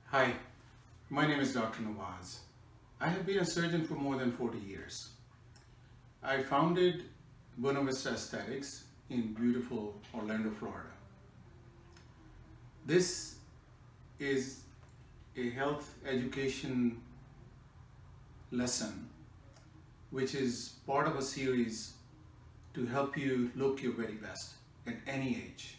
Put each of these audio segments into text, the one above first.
Hi, my name is Dr. Nawaz. I have been a surgeon for more than 40 years. I founded Buena Vista Aesthetics in beautiful Orlando, Florida. This is a health education lesson which is part of a series to help you look your very best at any age.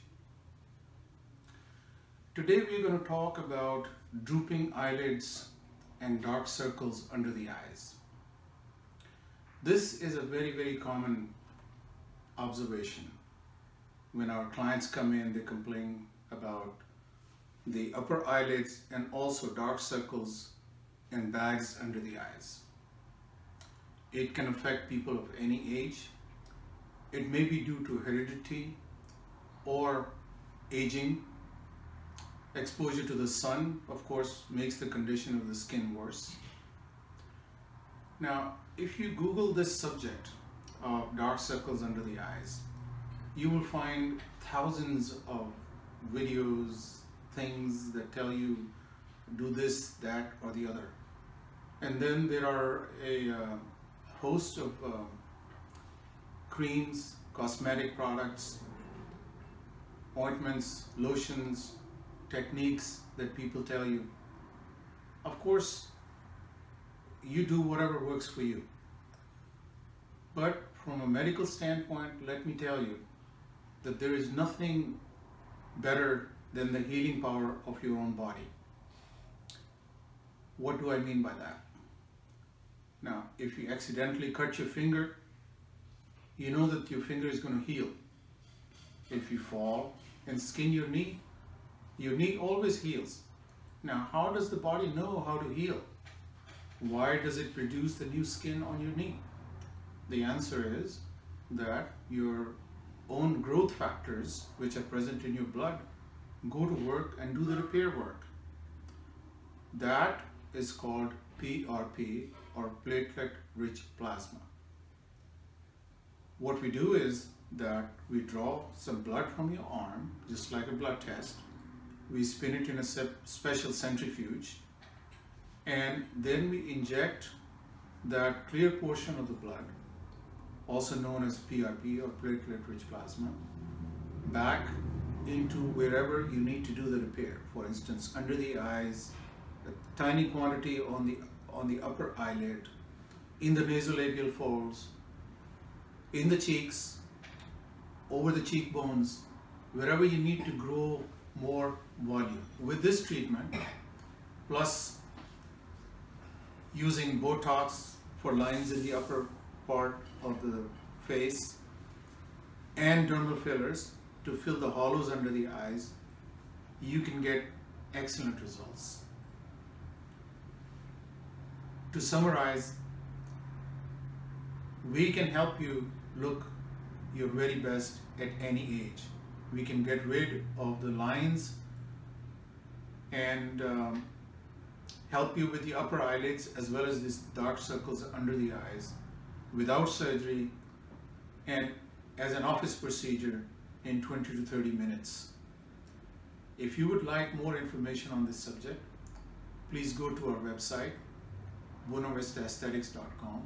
Today we're going to talk about drooping eyelids and dark circles under the eyes. This is a very common observation. When our clients come in, they complain about the upper eyelids and also dark circles and bags under the eyes. It can affect people of any age. It may be due to heredity or aging. Exposure to the sun, of course, makes the condition of the skin worse. Now, if you Google this subject of dark circles under the eyes, you will find thousands of videos, things that tell you do this, that, or the other. And then there are a host of creams, cosmetic products, ointments, lotions, techniques that people tell you. Of course, you do whatever works for you. But from a medical standpoint, let me tell you that there is nothing better than the healing power of your own body. What do I mean by that? Now, if you accidentally cut your finger, you know that your finger is going to heal. If you fall and skin your knee always heals. Now, how does the body know how to heal? Why does it produce the new skin on your knee? The answer is that your own growth factors, which are present in your blood, go to work and do the repair work. That is called PRP, or platelet-rich plasma. What we do is that we draw some blood from your arm, just like a blood test. We spin it in a special centrifuge, and then we inject that clear portion of the blood, also known as PRP or platelet-rich plasma, back into wherever you need to do the repair. For instance, under the eyes, a tiny quantity on the upper eyelid, in the nasolabial folds, in the cheeks, over the cheekbones, wherever you need to grow more volume. With this treatment, plus using Botox for lines in the upper part of the face and dermal fillers to fill the hollows under the eyes, you can get excellent results. To summarize, we can help you look your very best at any age. We can get rid of the lines and help you with the upper eyelids as well as these dark circles under the eyes without surgery and as an office procedure in 20 to 30 minutes. If you would like more information on this subject, please go to our website, buenavistaesthetics.com,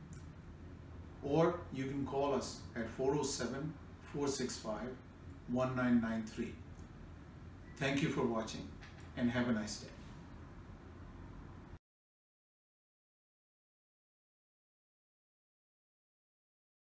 or you can call us at 407-465-1993. Thank you for watching and have a nice day.